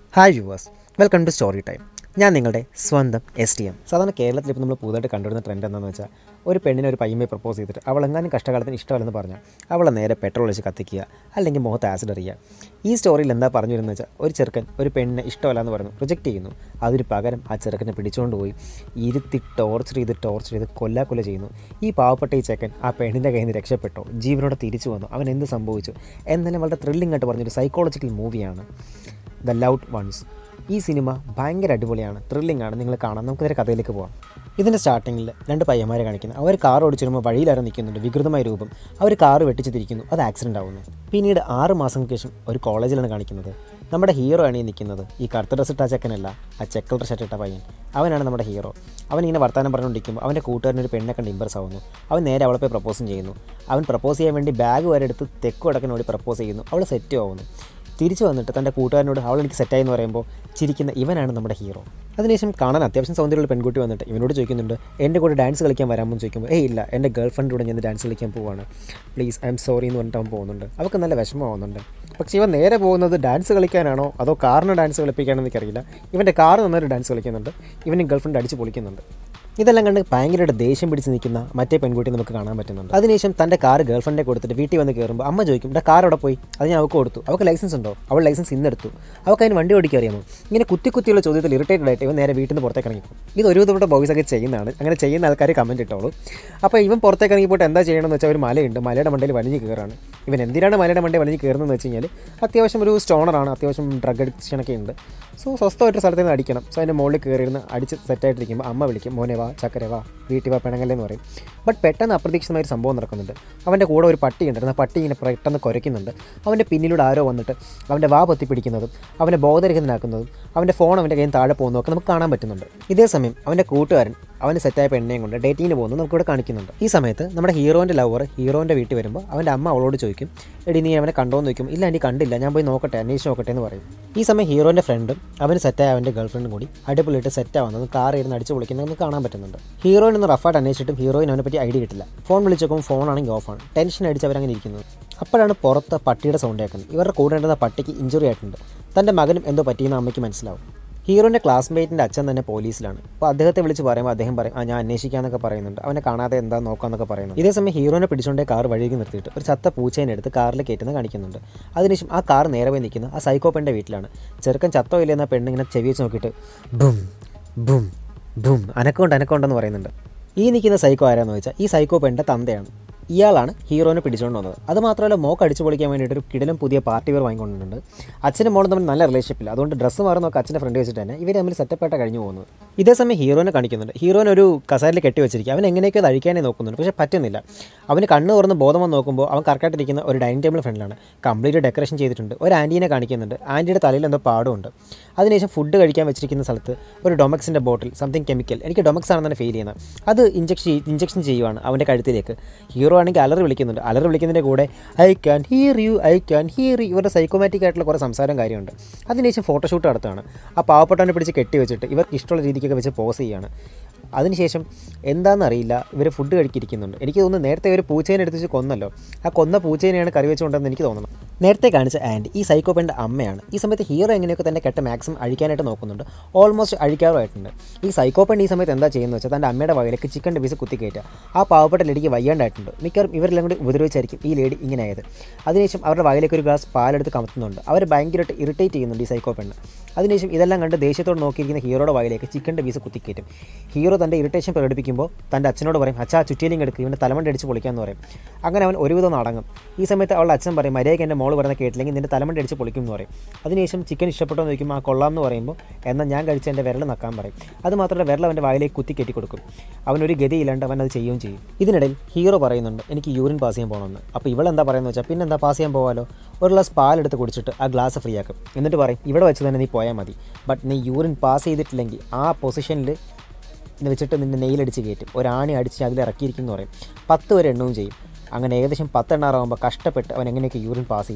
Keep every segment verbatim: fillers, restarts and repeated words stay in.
Hi viewers, welcome to story time. ഞാൻ നിങ്ങളുടെ സ്വന്തം എസ് ടി എം. സാധാരണ കേരളത്തിൽ ഇപ്പോൾ നമ്മൾ പുതുതായിട്ട് കണ്ടുവരുന്ന ട്രെൻഡ് എന്താണെന്ന് വെച്ചാൽ, ഒരു പെണ്ണിനെ ഒരു പയ്യനെ പ്രപ്പോസ് ചെയ്തിട്ട് അവൾ എങ്ങാനും കഷ്ടകാലത്തിന് ഇഷ്ടമല്ലെന്ന് പറഞ്ഞാൽ അവളെ നേരെ പെട്രോൾ ഒഴിച്ച് കത്തിക്കുക, അല്ലെങ്കിൽ മുഖത്ത് ആസിഡ് എറിയുക. ഈ സ്റ്റോറിയിൽ എന്താ പറഞ്ഞു വരുന്നത് വെച്ചാൽ, ഒരു ചെറുക്കൻ ഒരു പെണ്ണിനെ ഇഷ്ടമല്ലെന്ന് പറഞ്ഞു റിജക്റ്റ് ചെയ്യുന്നു. അതിന് പകരം ആ ചെറുക്കനെ പിടിച്ചുകൊണ്ട് പോയി ഇരുത്തി ടോർച്ചർ ചെയ്ത് ടോർച്ചർ ചെയ്ത് കൊല്ലാക്കൊല ചെയ്യുന്നു. ഈ പാവപ്പെട്ട ഈ ചെക്കൻ ആ പെണ്ണിൻ്റെ കയ്യിൽ നിന്ന് രക്ഷപ്പെട്ടോ, ജീവനോടെ തിരിച്ചു വന്നു, അവൻ എന്ത് സംഭവിച്ചു എന്നാലും വളരെ ത്രില്ലിംഗ് ആയിട്ട് പറഞ്ഞൊരു സൈക്കോളജിക്കൽ മൂവിയാണ് ദ ലവ്ഡ് വൺസ്. ഈ സിനിമ ഭയങ്കര അടിപൊളിയാണ്, ത്രില്ലിംഗ് ആണ്, നിങ്ങൾ കാണാം. നമുക്ക് നേരെ കഥയിലേക്ക് പോകാം. ഇതിൻ്റെ സ്റ്റാർട്ടിങ്ങിൽ രണ്ട് പയ്യന്മാരെ കാണിക്കുന്നു. അവർ കാർ ഓടിച്ചു വരുമ്പോൾ വഴിയിലാരും നിൽക്കുന്നുണ്ട്, വികൃതമായ രൂപം. അവർ കാർ വെട്ടിച്ച് തിരിക്കുന്നു, അത് ആക്സിഡൻ്റ് ആവുന്നു. പിന്നീട് ആറ് മാസങ്ങൾക്ക് ശേഷം ഒരു കോളേജിലാണ് കാണിക്കുന്നത്. നമ്മുടെ ഹീറോ ആണ് ഈ നിൽക്കുന്നത്. ഈ കറുത്ത ഡ്രസ് ഇട്ട ചെക്കനല്ല, ആ ചെക്ക് കളർ ഷർട്ട് ഇട്ട പയ്യൻ, അവനാണ് നമ്മുടെ ഹീറോ. അവൻ ഇങ്ങനെ വർത്താനം പറഞ്ഞുകൊണ്ടിരിക്കുമ്പോൾ അവൻ്റെ കൂട്ടുകാരനൊരു പെണ്ണെ കണ്ട് ഇമ്പ്രസ് ആവുന്നു. അവൻ നേരെ അവളെ പോയി പ്രപ്പോസും ചെയ്യുന്നു. അവൻ പ്രപ്പോസ് ചെയ്യാൻ വേണ്ടി ബാഗ് വരെ എടുത്ത് തെക്ക് വടക്കനോടി പ്രപ്പോസ് ചെയ്യുന്നു. അവൾ സെറ്റ് ആവുന്നു. തിരിച്ചു വന്നിട്ട് തൻ്റെ കൂട്ടുകാരനോട് അവൾ എനിക്ക് സെറ്റായി എന്ന് പറയുമ്പോൾ ചിരിക്കുന്ന ഇവനാണ് നമ്മുടെ ഹീറോ. അതിനുശേഷം കാണാൻ അത്യാവശ്യം സൗന്ദര്യമുള്ള പെൺകുട്ടി വന്നിട്ട് ഇവനോട് ചോദിക്കുന്നുണ്ട്, എൻ്റെ കൂടെ ഡാൻസ് കളിക്കാൻ വരാമെന്ന് ചോദിക്കുമ്പോൾ, ഏയ് ഇല്ല, എൻ്റെ ഗേൾ ഫ്രണ്ട് കൂടെ ഞാൻ ഡാൻസ് കളിക്കാൻ പോവുകയാണ്, പ്ലീസ് ഐ എം സോറി എന്ന് പറഞ്ഞിട്ട് അവൻ പോകുന്നുണ്ട്. അവൾക്ക് നല്ല വിഷമമാവുന്നുണ്ട്. പക്ഷേ ഇവൻ നേരെ പോകുന്നത് ഡാൻസ് കളിക്കാനാണോ അതോ കാറിന് ഡാൻസ് കളിപ്പിക്കാനോ എനിക്കറിയില്ല. ഇവൻ്റെ കാർ നന്നായിട്ട് ഡാൻസ് കളിക്കുന്നുണ്ട്, ഇവനും ഗേൾ ഫ്രണ്ട് അടിച്ച് പൊളിക്കുന്നുണ്ട്. ഇതെല്ലാം കണ്ട് ഭയങ്കരമായിട്ട് ദേഷ്യം പിടിച്ച് നിൽക്കുന്ന മറ്റേ പെൺകുട്ടി നമുക്ക് കാണാൻ പറ്റുന്നുണ്ട്. അതിനുശേഷം തൻ്റെ കാർ ഗേൾ ഫ്രണ്ടെ കൊടുത്തിട്ട് വീട്ടിൽ വന്ന് കയറുമ്പോൾ അമ്മ ചോദിക്കും, ഇവിടെ കാർ അവിടെ പോയി? അത് ഞാൻ അവൾക്ക് കൊടുത്തു. അവൾക്ക് ലൈസൻസ് ഉണ്ടോ? അവൾ ലൈസൻസ് ഇന്നെടുത്തു. അവൾക്ക് അതിന് വണ്ടി ഓടിക്കാൻ അറിയാമോ? ഇങ്ങനെ കുത്തി കുത്തിയുള്ള ചോദ്യത്തിൽ ഇറിറ്റേറ്റഡ് ആയിട്ട് ഇവൻ നേരെ വീട്ടിൽ നിന്ന് പുറത്തേക്ക് ഇറങ്ങിപ്പോകും. ഇത് ഒരു വിധപ്പെട്ട ബോയ്സ് ഒക്കെ ചെയ്യുന്നതാണ്. അങ്ങനെ ചെയ്യുന്ന ആൾക്കാർ കമൻറ്റ് ഇട്ടോളൂ. അപ്പോൾ ഇവൻ പുറത്തേക്ക് ഇറങ്ങിപ്പോയിട്ട് എന്താ ചെയ്യണമെന്ന് വെച്ചാൽ, ഒരു മലയുണ്ട്, മലയുടെ മണ്ടയിൽ വലിഞ്ഞ് കയറാണ്. ഇവൻ എന്തിനാണ് മലയുടെ മണ്ടയിൽ വലിഞ്ഞ് കയറുന്നതെന്ന് വെച്ച് കഴിഞ്ഞാൽ, അത്യാവശ്യം ഒരു സ്റ്റോണറാണ്, അത്യാവശ്യം ഡ്രഗ് അഡിക്ഷനൊക്കെ ഉണ്ട്. സോ സ്വസ്ഥമായിട്ട് സ്ഥലത്ത് നിന്ന് അടിക്കണം. സോ അതിൻ്റെ മുകളിൽ കയറിയിരുന്ന് അടിച്ച് സെറ്റായിട്ടിരിക്കുമ്പോൾ അമ്മ വിളിക്കും, മോനെ വാ, ചക്കര വാ, വീട്ടിൽ വാ, പിണങ്ങല്ലേ എന്ന് പറയും. ബട്ട് പെട്ടെന്ന് അപ്രതീക്ഷിതമായ ഒരു സംഭവം നടക്കുന്നുണ്ട്. അവൻ്റെ കൂടെ ഒരു പട്ടി ഉണ്ടായിരുന്നു. ആ പട്ടി ഇങ്ങനെ പെട്ടെന്ന് കുരയ്ക്കുന്നുണ്ട്. അവൻ്റെ പിന്നിലൂടെ ആരോ വന്നിട്ട് അവൻ്റെ വാ പൊത്തി പിടിക്കുന്നതും അവൻ്റെ ബോധരഹിതനാക്കുന്നതും അവൻ്റെ ഫോൺ അവൻ്റെ കയ്യിൽ താഴെ പോകുന്നതൊക്കെ നമുക്ക് കാണാൻ പറ്റുന്നുണ്ട്. ഇതേ സമയം അവൻ്റെ കൂട്ടുകാരൻ അവന് സെറ്റായ പെണ്ണയും കൊണ്ട് ഡേറ്റിങ്ങിന് പോകുന്നത് നമുക്കിവിടെ കാണിക്കുന്നുണ്ട്. ഈ സമയത്ത് നമ്മുടെ ഹീറോൻ്റെ ലവർ ഹീറോൻ്റെ വീട്ടിൽ വരുമ്പോൾ അവൻ്റെ അമ്മ അവളോട് ചോദിക്കും, എടി നീ അവനെ കണ്ടോന്ന് ചോദിക്കും. ഇല്ല, എനിക്ക് കണ്ടില്ല, ഞാൻ പോയി നോക്കട്ടെ, അന്വേഷിച്ച് നോക്കട്ടെ എന്ന് പറയും. ഈ സമയം ഹീറോൻ്റെ ഫ്രണ്ടും അവന് സെറ്റായ അവൻ്റെ ഗേൾ ഫ്രണ്ടും കൂടി അടിപൊളിയിട്ട് സെറ്റാവുന്നത് കാർ ഇരുന്ന് അടിച്ച് പൊളിക്കുന്നത് നമുക്ക് കാണാൻ പറ്റുന്നുണ്ട്. ഹീറോയിൻ ഒന്ന് റഫായിട്ട് അന്വേഷിച്ചിട്ടും ഹീറോയിൻ അവനെ പറ്റി ഐഡിയ കിട്ടില്ല. ഫോൺ വിളിച്ച് നോക്കുമ്പോൾ ഫോണാണെങ്കിൽ ഓഫാണ്. ടെൻഷൻ അടിച്ച് അവരങ്ങനെ ഇരിക്കുന്നത്. അപ്പോഴാണ് പുറത്ത് പട്ടിയുടെ സൗണ്ട് കേൾക്കുന്നത്. ഇവരുടെ കൂടെ ഉണ്ടായിരുന്ന പട്ടിക്ക് ഇഞ്ചുറി ആയിട്ടുണ്ട്. തൻ്റെ മകനും എന്തോ പറ്റിയെന്ന് അമ്മയ്ക്ക് മനസ്സിലാവും. ഹീറോൻ്റെ ക്ലാസ്മേറ്റിൻ്റെ അച്ഛൻ തന്നെ പോലീസിലാണ്. അപ്പോൾ അദ്ദേഹത്തെ വിളിച്ച് പറയുമ്പോൾ അദ്ദേഹം പറയും, ആ ഞാൻ അന്വേഷിക്കാമെന്നൊക്കെ പറയുന്നുണ്ട്, അവനെ കാണാതെ എന്താ നോക്കാമെന്നൊക്കെ പറയുന്നു. ഇതേ സമയം ഹീറോനെ പിടിച്ചുകൊണ്ടേ കാർ വഴിക്ക് നിർത്തിയിട്ട് ഒരു ചത്ത പൂച്ചേനെ എടുത്ത് കാറിൽ കയറ്റുന്നത് കാണിക്കുന്നുണ്ട്. അതിനുശേഷം ആ കാർ നേരെ പോയി നിൽക്കുന്ന ആ സൈക്കോ പെണ്ണിൻ്റെ വീട്ടിലാണ്. ചെറുക്കൻ ചത്തോ ഇല്ലെന്ന പെണ്ണ് ഇങ്ങനെ ചെവി വെച്ച് നോക്കിയിട്ട് ബും ബും ബും അനക്കമുണ്ട് അനക്കമുണ്ടെന്ന് പറയുന്നുണ്ട്. ഈ നിൽക്കുന്ന സൈക്കോ ആരാന്ന് വെച്ചാൽ ഈ സൈക്കോ പെണ്ണിൻ്റെ തന്തയാണ്. ഇയാളാണ് ഹീറോനെ പിടിച്ചുകൊണ്ട് വന്നത്. അതുമാത്രമല്ല, മോക്ക് അടിച്ചു പൊളിക്കാൻ വേണ്ടിയിട്ട് ഒരു കിടലും പുതിയ പാർട്ടി വെയർ വാങ്ങിക്കൊണ്ടിട്ടുണ്ട്. അച്ഛനും മോളും തമ്മിൽ നല്ല റിലേഷൻഷിപ്പില്ല. അതുകൊണ്ട് ഡ്രസ്സ് മാറി നോക്കുക അച്ഛൻ്റെ ഫ്രണ്ട് വെച്ചിട്ട് തന്നെ ഇവർ തമ്മിൽ സെറ്റപ്പായിട്ട് കഴിഞ്ഞു പോകുന്നത്. ഇതേ സമയം ഹീറോനെ കാണിക്കുന്നുണ്ട്. ഹീറോനെ ഒരു കസേരയിൽ കെട്ടി വെച്ചിരിക്കുക. അവൻ എങ്ങനെയൊക്കെ അത് അഴിക്കാനേ നോക്കുന്നുണ്ട്, പക്ഷേ പറ്റുന്നില്ല. അവന് കണ്ണ് തുറന്ന് ബോധം വന്ന് നോക്കുമ്പോൾ അവൻ കറക്റ്റായിട്ടിരിക്കുന്ന ഒരു ഡൈനിങ് ടേബിൾ ഫ്രണ്ടിലാണ്. കംപ്ലീറ്റ് ഡെക്കറേഷൻ ചെയ്തിട്ടുണ്ട്. ഒരു ആൻറ്റീനെ കാണിക്കുന്നുണ്ട്. ആൻറ്റിയുടെ തലയിൽ എന്തോ പാടുണ്ട്. അതിനുശേഷം ഫുഡ് കഴിക്കാൻ വെച്ചിരിക്കുന്ന സ്ഥലത്ത് ഒരു ഡൊമക്സിൻ്റെ ബോട്ടിൽ, സംതിങ് കെമിക്കൽ, എനിക്ക് ഡൊമക്സ് ആണെന്നാണ് ഫീൽ ചെയ്യുന്നത്. അത് ഇഞ്ചക്ഷൻ ഇഞ്ചക്ഷൻ ചെയ്യുവാണ് അവൻ്റെ കഴുത്തിലേക്ക്. ഹീറോ ആണെങ്കിൽ അലറി വിളിക്കുന്നുണ്ട്. അലറി വിളിക്കുന്നതിൻ്റെ കൂടെ I can hear you I can hear you ഇവരുടെ സൈക്കോമാറ്റിക് ആയിട്ടുള്ള കുറേ സംസാരം കാര്യമുണ്ട്. അതിനുശേഷം ഫോട്ടോഷൂട്ട് നടത്തുകയാണ്. ആ പാവപ്പെട്ടവനെ പിടിച്ച് കെട്ടി വെച്ചിട്ട് ഇവർക്ക് ഇഷ്ടമുള്ള രീതിക്കൊക്കെ വെച്ച് പോസ് ചെയ്യുകയാണ്. അതിനുശേഷം എന്താണെന്നറിയില്ല, ഇവർ ഫുഡ് കഴിക്കിരിക്കുന്നുണ്ട്. എനിക്ക് തോന്നുന്നു നേരത്തെ ഒരു പൂച്ചേനെ എടുത്ത് വെച്ച് കൊന്നല്ലോ, ആ കൊന്ന പൂച്ചേനെയാണ് കറി വെച്ചുകൊണ്ടെന്ന് എനിക്ക് തോന്നുന്നു. നേരത്തെ കാണിച്ച ആൻഡ് ഈ സൈക്കോ പെണ്ണിൻ്റെ അമ്മയാണ്. ഈ സമയത്ത് ഹീറോ എങ്ങനെയൊക്കെ തന്നെ കെട്ട മാക്സിമം അഴിക്കാനായിട്ട് നോക്കുന്നുണ്ട്. ഓൾമോസ്റ്റ് അഴിക്കാറുമായിട്ടുണ്ട്. ഈ സൈക്കോ പെണ്ണ് ഈ സമയത്ത് എന്താ ചെയ്യുന്നത് വെച്ചാൽ തൻ്റെ അമ്മയുടെ വകയിലേക്ക് ചിക്കൻ്റെ പീസ് കുത്തി കയറ്റുക. ആ പാവപ്പെട്ട ലേഡിക്ക് വയ്യാണ്ടായിട്ടുണ്ട്. മിക്കവാറും ഇവരെല്ലാം കൂടി ഉപദ്രവിച്ചായിരിക്കും ഈ ലേഡി ഇങ്ങനെ ആയത്. അതിനുശേഷം അവരുടെ വകയിലേക്ക് ഒരു ഗ്ലാസ് പാലെടുത്ത് കമത്തുന്നുണ്ട്. അവർ ഭയങ്കരമായിട്ട് ഇറിറ്റേറ്റ് ചെയ്യുന്നുണ്ട് ഈ സൈക്കോ പെണ്ണ്. അതിനുശേഷം ഇതെല്ലാം കണ്ട് ദേഷ്യത്തോട് നോക്കിയിരിക്കുന്ന ഹീറോയുടെ വകയിലേക്ക് ചിക്കൻ്റെ പീസ് കുത്തിക്കയറ്റും. ഹീറോ തൻ്റെ ഇറിറ്റേഷൻ പ്രകടിപ്പിക്കുമ്പോൾ തൻ്റെ അച്ഛനോട് പറയും, അച്ഛാ ചുറ്റിയിലിങ് എടുക്കുക, ഇവൻ്റെ തലമണ്ട അടിച്ച് പൊളിക്കാമെന്ന് പറയും. അങ്ങനെ അവൻ ഒരുവിധം അടങ്ങും. ഈ സമയത്ത് അവളുടെ അച്ഛൻ പറയും, മര്യാദയ്ക്ക് എൻ്റെ മോൾ പറയുന്ന കേട്ടില്ലെങ്കിൽ നിൻ്റെ തലമണ്ട അടിച്ച് പൊളിക്കും എന്ന് പറയും. അതിനുശേഷം ചിക്കൻ ഇഷ്ടപ്പെട്ടോ എന്ന് ചോദിക്കുമ്പോൾ ആ കൊള്ളാം എന്ന് പറയുമ്പോൾ എന്നാൽ ഞാൻ കഴിച്ച എൻ്റെ വിരൽ നക്കാൻ പറയും. അതുമാത്രമല്ല വിരൽ അവൻ്റെ വായിലേക്ക് കുത്തി കെട്ടി കൊടുക്കും. അവനൊരു ഗതിയില്ലാണ്ട് അവൻ അത് ചെയ്യുകയും ചെയ്യും. ഇതിനിടയിൽ ഹീറോ പറയുന്നുണ്ട്, എനിക്ക് യൂറിൻ പാസ് ചെയ്യാൻ പോകണമെന്ന്. അപ്പോൾ ഇവളെന്താ പറയുന്നത് വെച്ചാൽ, പിന്നെ എന്താ പാസ് ചെയ്യാൻ പോകാമല്ലോ, ഒരു ഗ്ലാസ് പാലെടുത്ത് കുടിച്ചിട്ട് ആ ഗ്ലാസ് ഫ്രീ ആക്കും. എന്നിട്ട് പറയും, ഇവിടെ വെച്ച് തന്നെ നീ പോയാൽ മതി, ബട്ട് നീ യൂറിൻ പാസ് ചെയ്തിട്ടില്ലെങ്കിൽ ആ പൊസിഷനിൽ വെച്ചിട്ട് നിന്നെ നെയിലടിച്ച് കയറ്റും, ഒരാണി അടിച്ച് അതിൽ ഇറക്കിയിരിക്കും എന്ന് പറയും. പത്ത് വരെ എണ്ണവും ചെയ്യും. അങ്ങനെ ഏകദേശം പത്തെണ്ണാറാകുമ്പോൾ കഷ്ടപ്പെട്ട് അവൻ എങ്ങനെയൊക്കെ യൂറിൻ പാസ് ചെയ്യും.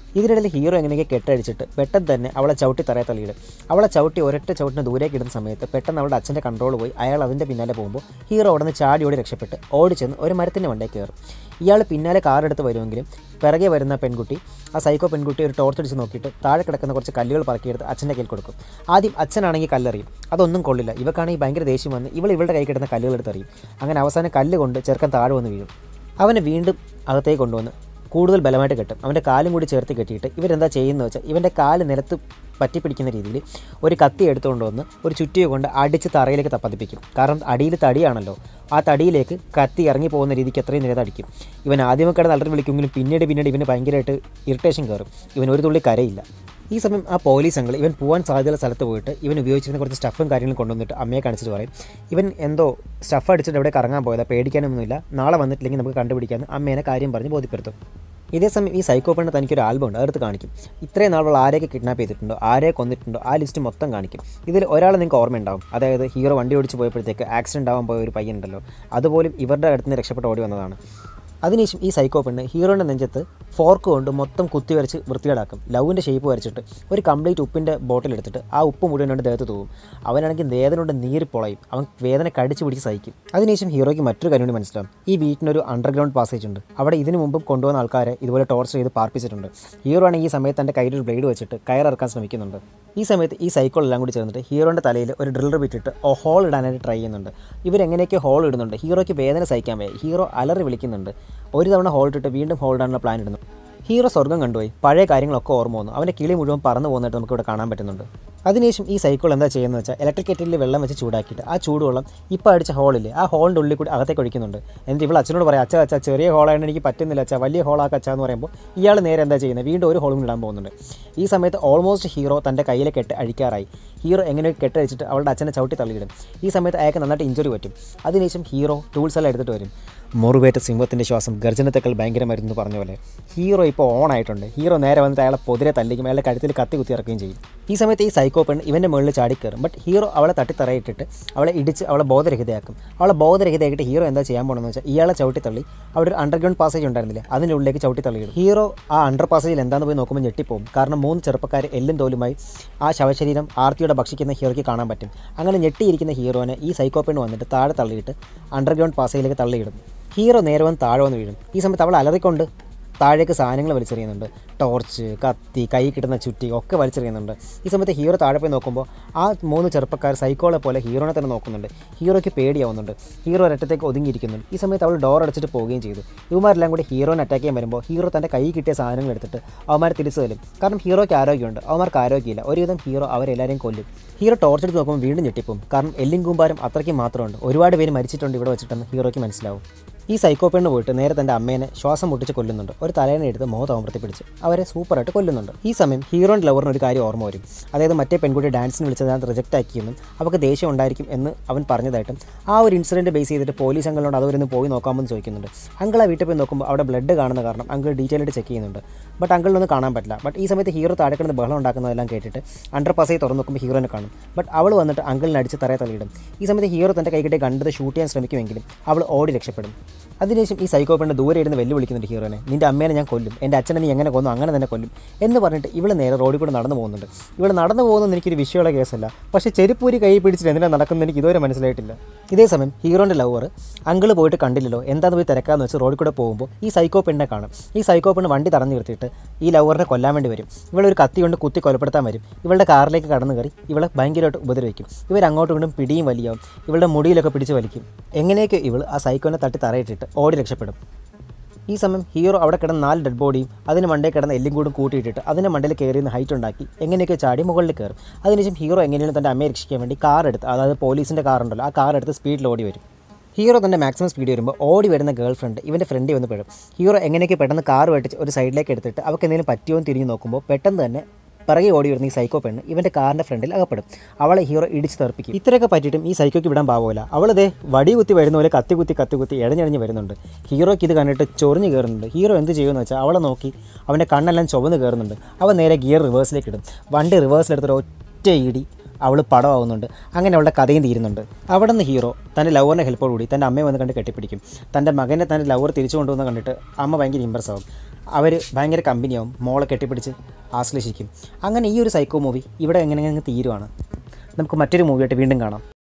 ഇതിനിടയിൽ ഹീറോ എങ്ങനെയൊക്കെ കെട്ടടിച്ചിട്ട് പെട്ടെന്ന് തന്നെ അവളെ ചവിട്ടി തറയെ തള്ളിയിടും. അവളെ ചവിട്ടി ഒരൊറ്റ ചവിട്ടിന് ദൂരേക്ക് ഇടുന്ന സമയത്ത് പെട്ടെന്ന് അവളുടെ അച്ഛൻ്റെ കൺട്രോൾ പോയി അയാൾ അതിൻ്റെ പിന്നാലെ പോകുമ്പോൾ ഹീറോ അവിടെ നിന്ന് ചാടി ഓടി രക്ഷപ്പെട്ട് ഓടിച്ചെന്ന് ഒരു മരത്തിൻ്റെ മണ്ടേ കയറും. ഇയാൾ പിന്നാലെ കാറെടുത്ത് വരുമെങ്കിലും പിറകെ വരുന്ന പെൺകുട്ടി, ആ സൈക്കോ പെൺകുട്ടി ഒരു ടോർച്ച് അടിച്ച് നോക്കിയിട്ട് താഴെ കിടക്കുന്ന കുറച്ച് കല്ലുകൾ പറക്കിയെടുത്ത് അച്ഛൻ്റെ കയ്യിൽ കൊടുക്കും. ആദ്യം അച്ഛനാണെങ്കിൽ കല്ലെറിയും, അതൊന്നും കൊള്ളില്ല. ഇവക്കാണെങ്കിൽ ഭയങ്കര ദേഷ്യം വന്ന് ഇവൾ ഇവളുടെ കൈ കിടന്ന കല്ലുകൾ എടുത്തെറിയും. അങ്ങനെ അവസാനം കല്ല് കൊണ്ട് ചെറുക്കൻ താഴെ വന്ന് വീഴും. അവനെ വീണ്ടും അകത്തേക്ക് കൊണ്ടുവന്ന് കൂടുതൽ ബലമായിട്ട് കെട്ടും. അവൻ്റെ കാലും കൂടി ചേർത്ത് കെട്ടിയിട്ട് ഇവരെന്താ ചെയ്യുന്നത് വെച്ചാൽ ഇവൻ്റെ കാല് നിലത്ത് പറ്റിപ്പിടിക്കുന്ന രീതിയിൽ ഒരു കത്തി എടുത്തുകൊണ്ട് വന്ന് ഒരു ചുറ്റിയ കൊണ്ട് അടിച്ച് തറയിലേക്ക് തപ്പതിപ്പിക്കും. കാരണം അടിയിൽ തടിയാണല്ലോ, ആ തടിയിലേക്ക് കത്തി ഇറങ്ങി പോകുന്ന രീതിക്ക് എത്രയും നേരം അടിക്കും. ഇവൻ ആദ്യമൊക്കെ അലറി വിളിക്കുമെങ്കിലും പിന്നീട് പിന്നീട് ഇവന് ഭയങ്കരമായിട്ട് ഇറിറ്റേഷൻ കയറും. ഇവൻ ഒരു തുള്ളി കരയില്ല. ഈ സമയം ആ പോലീസ് അംഗിൾ ഇവൻ പോകാൻ സാധ്യതയുള്ള സ്ഥലത്ത് പോയിട്ട് ഇവൻ ഉപയോഗിച്ചിരുന്ന കുറച്ച് സ്റ്റഫും കാര്യങ്ങളും കൊണ്ടുവന്നിട്ട് അമ്മയെ കാണിച്ചിട്ട് പറയും, ഇവൻ എന്തോ സ്റ്റഫ് അടിച്ചിട്ട് എവിടെ കറങ്ങാൻ പോയതാണ്, പേടിക്കാനൊന്നുമില്ല, നാളെ വന്നിട്ടില്ലെങ്കിൽ നമുക്ക് കണ്ടുപിടിക്കാമെന്ന് അമ്മേനെ കാര്യം പറഞ്ഞ് ബോധ്യപ്പെടുത്തും. ഇതേ സമയം ഈ സൈക്കോ പെണ്ണ് തനിക്കൊരു ആൽബം ഉണ്ട്, അതെടുത്ത് കാണിക്കും. ഇത്രയും നാളുകൾ ആരെയൊക്കെ കിഡ്നാപ്പ് ചെയ്തിട്ടുണ്ടോ, ആരെ കൊന്നിട്ടുണ്ടോ ആ ലിസ്റ്റ് മൊത്തം കാണിക്കും. ഇതിൽ ഒരാൾ നിങ്ങൾക്ക് ഓർമ്മയുണ്ടാവും, അതായത് ഹീറോ വണ്ടി ഓടിച്ച് പോയപ്പോഴത്തേക്ക് ആക്സിഡൻ്റ് ആവാൻ പോയ ഒരു പയ്യനുണ്ടല്ലോ, അതുപോലും ഇവരുടെ അടുത്ത് നിന്ന് രക്ഷപ്പെട്ട് ഓടി വന്നതാണ്. അതിനുശേഷം ഈ സൈക്കോ പെണ്ണ് ഹീറോയുടെ നെഞ്ചത്ത് ഫോർക്ക് കൊണ്ട് മൊത്തം കുത്തി വരച്ച് വൃത്തികേടാക്കും. ലവിൻ്റെ ഷേപ്പ് വരച്ചിട്ട് ഒരു കംപ്ലീറ്റ് ഉപ്പിൻ്റെ ബോട്ടിൽ എടുത്തിട്ട് ആ ഉപ്പ് മുഴുവൻ കൊണ്ട് ദേഹത്ത് തൂവും. അവനാണെങ്കിൽ വേദന കൊണ്ട് നീര് പൊളയും, അവൻ വേദന കടിച്ച് പിടിച്ച് സഹിക്കും. അതിനുശേഷം ഹീറോയ്ക്ക് മറ്റൊരു കാര്യം കൂടി മനസ്സിലാവും, ഈ വീട്ടിനൊരു അണ്ടർഗ്രൗണ്ട് പാസേജ് ഉണ്ട്, അവിടെ ഇതിനു മുമ്പും കൊണ്ടുവന്ന ആൾക്കാരെ ഇതുപോലെ ടോർച്ചർ ചെയ്ത് പാർപ്പിച്ചിട്ടുണ്ട്. ഹീറോ ആണെങ്കിൽ ഈ സമയത്ത് തൻ്റെ കയ്യിൽ ഒരു ബ്ലേഡ് വെച്ചിട്ട് കയറിറക്കാൻ ശ്രമിക്കുന്നുണ്ട്. ഈ സമയത്ത് ഈ സൈക്കോൾ എല്ലാം കൂടി ചേർന്നിട്ട് ഹീറോൻ്റെ തലയിൽ ഒരു ഡ്രില്ലർ വിട്ടിട്ട് ഹോൾ ഇടാനായിട്ട് ട്രൈ ചെയ്യുന്നുണ്ട്. ഇവരെങ്ങനെയൊക്കെ ഹോൾ ഇടുന്നുണ്ട്, ഹീറോയ്ക്ക് വേദന സഹിക്കാൻ വയ്യ. ഹീറോ അലറി വിളിക്കുന്നുണ്ട്. ഒരു തവണ ഹോൾ ഇട്ടിട്ട് വീണ്ടും ഹോൾ ഇടാനുള്ള പ്ലാൻ ഇടുന്നു. ഹീറോ സ്വർഗ്ഗം കണ്ടുപോയി, പഴയ കാര്യങ്ങളൊക്കെ ഓർമ്മ വന്നു. അവൻ്റെ കിളി മുഴുവൻ പറന്നു പോകുന്നതായിട്ട് നമുക്കിവിടെ കാണാൻ പറ്റുന്നുണ്ട്. അതിനുശേഷം ഈ സൈക്കിൾ എന്താ ചെയ്യുന്നത് വെച്ചാൽ ഇലക്ട്രിക് കെറ്റിലിൽ വെള്ളം വെച്ച് ചൂടാക്കിയിട്ട് ആ ചൂടുവെള്ളം ഇപ്പോൾ അടിച്ച ഹോളില്ലേ ആ ഹോളിൻ്റെ ഉള്ളിൽ കൂടി അകത്തേക്ക് ഒഴിക്കുന്നുണ്ട്. എന്നിട്ട് ഇവൾ അച്ഛനോട് പറയാം, അച്ഛാ അച്ഛാ ചെറിയ ഹോളായിട്ട് എനിക്ക് പറ്റുന്നില്ല അച്ഛാ, വലിയ ഹോളാക്ക അച്ഛാ എന്ന് പറയുമ്പോൾ ഇയാൾ നേരെ എന്താ ചെയ്യുന്നത്, വീണ്ടും ഒരു ഹോളും ഇടാൻ പോകുന്നുണ്ട്. ഈ സമയത്ത് ഓൾമോസ്റ്റ് ഹീറോ തൻ്റെ കയ്യിലെ കെട്ട് അഴിക്കാറായി. ഹീറോ എങ്ങനെയൊക്കെ കെട്ടഴിച്ചിട്ട് അവളുടെ അച്ഛനെ ചവിട്ടി തള്ളിയിടും. ഈ സമയത്ത് അയാൾക്ക് നന്നായിട്ട് ഇഞ്ചുറി പറ്റും. അതിനുശേഷം ഹീറോ ടൂൾസ് എല്ലാം എടുത്തിട്ട് വരും. മുറിവേറ്റ സിംഹത്തിൻ്റെ ശ്വാസം ഗർജനത്തേക്കാൾ ഭയങ്കരമായിരുന്നു പറഞ്ഞ പോലെ ഹീറോ ഇപ്പോൾ ഓൺ ആയിട്ടുണ്ട്. ഹീറോ നേരെ വന്നിട്ട് അയാളെ പൊതിരെ തല്ലിക്കും, അയാളുടെ കഴുത്തിൽ കത്തി കുത്തി ഇറക്കുകയും ചെയ്യും. ഈ സമയത്ത് ഈ സൈക്കോ പെണ്ണ് ഇവൻ്റെ മുകളിൽ ചാടിക്കയറും. ബട്ട് ഹീറോ അവളെ തട്ടിത്തറയിട്ടിട്ട് അവളെ ഇടിച്ച് അവളെ ബോധരഹിതയാക്കും. അവളെ ബോധരഹിതയാക്കിയിട്ട് ഹീറോ എന്താ ചെയ്യാൻ പോകണമെന്ന് വെച്ചാൽ ഇയാളെ ചവിട്ടി തള്ളി അവിടെ ഒരു അണ്ടർഗ്രൗണ്ട് പാസേജ് ഉണ്ടായിരുന്നില്ലേ അതിൻ്റെ ഉള്ളിലേക്ക് ചവിട്ടി തള്ളിയിടും. ഹീറോ ആ അണ്ടർ പാസേജിൽ എന്താണെന്ന് പോയി നോക്കുമ്പോൾ ഞെട്ടിപ്പോവും. കാരണം മൂന്ന് ചെറുപ്പക്കാർ എല്ലും തോലുമായി ആ ശവശരീരം ആർത്തിയോടെ ഭക്ഷിക്കുന്ന ഹീറോയ്ക്ക് കാണാൻ പറ്റും. അങ്ങനെ ഞെട്ടിയിരിക്കുന്ന ഹീറോനെ ഈ സൈക്കോ പെണ്ണ് വന്നിട്ട് താഴെ തള്ളിയിട്ട് അണ്ടർഗ്രൗണ്ട് പാസേജിലേക്ക് തള്ളിയിടും. ഹീറോ നേരെ വന്ന് താഴെ വന്ന് വീഴും. ഈ സമയത്ത് അവൾ അലറിക്കൊണ്ട് താഴേക്ക് സാധനങ്ങൾ വലിച്ചെറിയുന്നുണ്ട്. ടോർച്ച്, കത്തി, കൈ കിട്ടുന്ന ചുറ്റി ഒക്കെ വലിച്ചെറിയുന്നുണ്ട്. ഈ സമയത്ത് ഹീറോ താഴെ പോയി നോക്കുമ്പോൾ ആ മൂന്ന് ചെറുപ്പക്കാർ സൈക്കോളെ പോലെ ഹീറോനെ തന്നെ നോക്കുന്നുണ്ട്. ഹീറോയ്ക്ക് പേടിയാവുന്നുണ്ട്. ഹീറോ ഒരറ്റത്തേക്ക് ഒതുങ്ങിയിരിക്കുന്നുണ്ട്. ഈ സമയത്ത് അവൾ ഡോർ അടച്ചിട്ട് പോവുകയും ചെയ്തു. ഇവന്മാരെല്ലാം കൂടി ഹീറോനെ അറ്റാക്ക് ചെയ്യാൻ വരുമ്പോൾ ഹീറോ തൻ്റെ കൈ കിട്ടിയ സാധനങ്ങൾ എടുത്തിട്ട് അവന്മാർ തിരിച്ചു തരും. കാരണം ഹീറോയ്ക്ക് ആരോഗ്യമുണ്ട്, അവന്മാർക്ക് ആരോഗ്യമില്ല. ഒരുവിധം ഹീറോ അവരെല്ലാവരെയും കൊല്ലും. ഹീറോ ടോർച്ച് എടുത്ത് നോക്കുമ്പോൾ വീണ്ടും ഞെട്ടിപ്പോവും. കാരണം എല്ലും കൂമ്പാരം അത്രയ്ക്ക് മാത്രമുണ്ട്. ഒരുപാട് പേര് മരിച്ചിട്ടുണ്ട് ഇവിടെ വെച്ചിട്ടെന്ന് ഹീറോയ്ക്ക് മനസ്സിലാവും. ഈ സൈക്കോ പെണ്ണ് പോയിട്ട് നേരെ തൻ്റെ അമ്മേനെ ശ്വാസം മുട്ടിച്ച് കൊല്ലുന്നുണ്ട്. ഒരു തലേനെ എടുത്ത് മുഖത്ത് അമർത്തി പിടിച്ച് അവരെ സൂപ്പറായിട്ട് കൊല്ലുന്നുണ്ട്. ഈ സമയം ഹീറോൻ്റെ ലവറിന് ഒരു കാര്യം ഓർമ്മ വരും. അതായത് മറ്റേ പെൺകുട്ടി ഡാൻസിന് വിളിച്ചത് ഞാൻ റിജക്റ്റ് ആക്കിയെന്നും അവർക്ക് ദേഷ്യം ഉണ്ടായിരിക്കും എന്ന് അവൻ പറഞ്ഞതായിട്ടും ആ ഒരു ഇൻസിഡൻറ്റ് ബേസ് ചെയ്തിട്ട് പോലീസ് അങ്കിളിനോട് അതുവരെ പോയി നോക്കാമെന്ന് ചോദിക്കുന്നുണ്ട്. അങ്കിൾ ആ വീട്ടിൽ പോയി നോക്കുമ്പോൾ അവിടെ ബ്ലഡ് കാണുന്ന കാരണം അങ്കിൾ ഡീറ്റെയിൽ ആയിട്ട് ചെക്ക് ചെയ്യുന്നുണ്ട്. ബട്ട് അങ്കിളിനൊന്നും കാണാൻ പറ്റില്ല. ബട്ട് ഈ സമയത്ത് ഹീറോ താഴെ കിടന്ന് ബഹളം ഉണ്ടാക്കുന്നതെല്ലാം കേട്ടിട്ട് അണ്ടർ പാസേജ് തുറന്ന് നോക്കുമ്പോൾ ഹീറോനെ കാണും. ബട്ട് അവൾ വന്നിട്ട് അങ്കിളിനെ അടിച്ച് തറയെ തള്ളിയിടും. ഈ സമയത്ത് ഹീറോ തൻ്റെ കൈകിട്ട് കണ്ടത് ഷൂട്ട് ചെയ്യാൻ ശ്രമിക്കുമെങ്കിലും അവൾ ഓടി രക്ഷപ്പെടും. അതിനുശേഷം ഈ സൈക്കോ പെണ്ണ് ദൂരെ ഇരുന്ന് വെല്ലുവിളിക്കുന്നുണ്ട് ഹീറോനെ, നിൻ്റെ അമ്മേനെ ഞാൻ കൊല്ലും, എൻ്റെ അച്ഛനെ നീ എങ്ങനെ കൊന്നു അങ്ങനെ തന്നെ കൊല്ലും എന്ന് പറഞ്ഞിട്ട് ഇവൾ നേരെ റോഡിൽ കൂടെ നടന്നു പോകുന്നുണ്ട്. ഇവൾ നടന്നു പോകുന്നത് എനിക്കൊരു വിഷയമുള്ള കേസല്ല, പക്ഷേ ചെരുപ്പൂരി കൈ പിടിച്ചിട്ട് എന്തിനാണ് നടക്കുന്നത് എനിക്ക് ഇതുവരെ മനസ്സിലായിട്ടില്ല. ഇതേ സമയം ഹീറോൻ്റെ ലവർ അങ്കിൾ പോയിട്ട് കണ്ടില്ലല്ലോ, എന്താണെന്ന് പോയി തിരക്കാന്ന് വെച്ച് റോഡിൽ കൂടെ പോകുമ്പോൾ ഈ സൈക്കോ പെണ്ണിനെ കാണും. ഈ സൈക്കോ പെണ്ണ് വണ്ടി തടഞ്ഞു നിർത്തിയിട്ട് ഈ ലവറിനെ കൊല്ലാൻ വേണ്ടി വരും. ഇവളൊരു കത്തി കൊണ്ട് കുത്തി കൊലപ്പെടുത്താൻ വരും. ഇവളുടെ കാറിലേക്ക് കടന്നു കയറി ഇവളെ ഭയങ്കരമായിട്ട് ഉപദ്രവിക്കും. ഇവർ അങ്ങോട്ടും ഇങ്ങോട്ടും പിടിയും വലിയാവും. ഇവളുടെ മുടിയിലൊക്കെ പിടിച്ച് വലിക്കും. എങ്ങനെയൊക്കെ ഇവൾ ആ സൈക്കോനെ തട്ടി തറയിട്ടിട്ട് ഓടി രക്ഷപ്പെടും. ഈ സമയം ഹീറോ അവിടെ കിടന്ന നാല് ഡെഡ് ബോഡിയും അതിന് മണ്ടേ കിടന്ന എല്ലും കൂടി കൂട്ടിയിട്ടിട്ട് അതിൻ്റെ മണ്ടയിൽ കയറിയുന്ന ഹൈറ്റ് ഉണ്ടാക്കി എങ്ങനെയൊക്കെ ചാടി മുകളിൽ കയറും. അതിനുശേഷം ഹീറോ എങ്ങനെയാണ് തൻ്റെ അമ്മയെ രക്ഷിക്കാൻ വേണ്ടി കാർ എടുത്ത്, അതായത് പോലീസിൻ്റെ കാറുണ്ടല്ലോ ആ കാർ എടുത്ത് സ്പീഡിൽ ഓടി വരും. ഹീറോ തൻ്റെ മാക്സിമം സ്പീഡ് വരുമ്പോൾ ഓടി വരുന്ന ഗേൾ ഫ്രണ്ട് ഇവൻ്റെ ഫ്രണ്ടിൽ വന്ന് പെടും. ഹീറോ എങ്ങനെയൊക്കെ പെട്ടെന്ന് കാർ വെട്ടിച്ച് ഒരു സൈഡിലേക്ക് എടുത്തിട്ട് അവർക്ക് എന്തെങ്കിലും പറ്റിയോ എന്ന് തിരിഞ്ഞ് നോക്കുമ്പോൾ പെട്ടെന്ന് തന്നെ പിറകെ ഓടി വരുന്ന ഈ സൈക്കോ പെണ്ണ് ഇവൻ്റെ കാറിൻ്റെ ഫ്രണ്ടിൽ അകപ്പെടും. അവളെ ഹീറോ ഇടിച്ച് തെറിപ്പിക്കും. ഇത്രയൊക്കെ പറ്റിയിട്ടും ഈ സൈക്കോയ്ക്ക് വിടാൻ പാവില്ല. അവളതേ വടി കുത്തി വരുന്ന പോലെ കത്തി കുത്തി കത്തി കുത്തി ഇഴഞ്ഞിഴഞ്ഞ് വരുന്നുണ്ട്. ഹീറോയ്ക്ക് ഇത് കണ്ടിട്ട് ചൊറിഞ്ഞ് കയറുന്നുണ്ട്. ഹീറോ എന്ത് ചെയ്യുമെന്ന് വെച്ചാൽ അവളെ നോക്കി അവൻ്റെ കണ്ണെല്ലാം ചുവന്ന് കയറുന്നുണ്ട്. അവൻ നേരെ ഗിയർ റിവേഴ്സിലേക്ക് ഇടും. വണ്ടി റിവേഴ്സിലെടുത്തൊരു ഒറ്റ ഇടി അവൾ പടമാവുന്നുണ്ട്. അങ്ങനെ അവളുടെ കഥയും തീരുന്നുണ്ട്. അവിടെ നിന്ന് ഹീറോ തൻ്റെ ലവറിൻ്റെ ഹെൽപ്പോടുകൂടി തൻ്റെ അമ്മയെ വന്ന് കണ്ട് കെട്ടിപ്പിടിക്കും. തൻ്റെ മകനെ തൻ്റെ ലവർ തിരിച്ചു കൊണ്ടുവന്ന് കണ്ടിട്ട് അമ്മ ഭയങ്കര ഇമ്പ്രസ് ആവും. അവർ ഭയങ്കര കമ്പനിയാവും, മോളെ കെട്ടിപ്പിടിച്ച് ആശ്ലേഷിക്കും. അങ്ങനെ ഈ ഒരു സൈക്കോ മൂവി ഇവിടെ എങ്ങനെ തീരുവാണ്. നമുക്ക് മറ്റൊരു മൂവിയായിട്ട് വീണ്ടും കാണാം.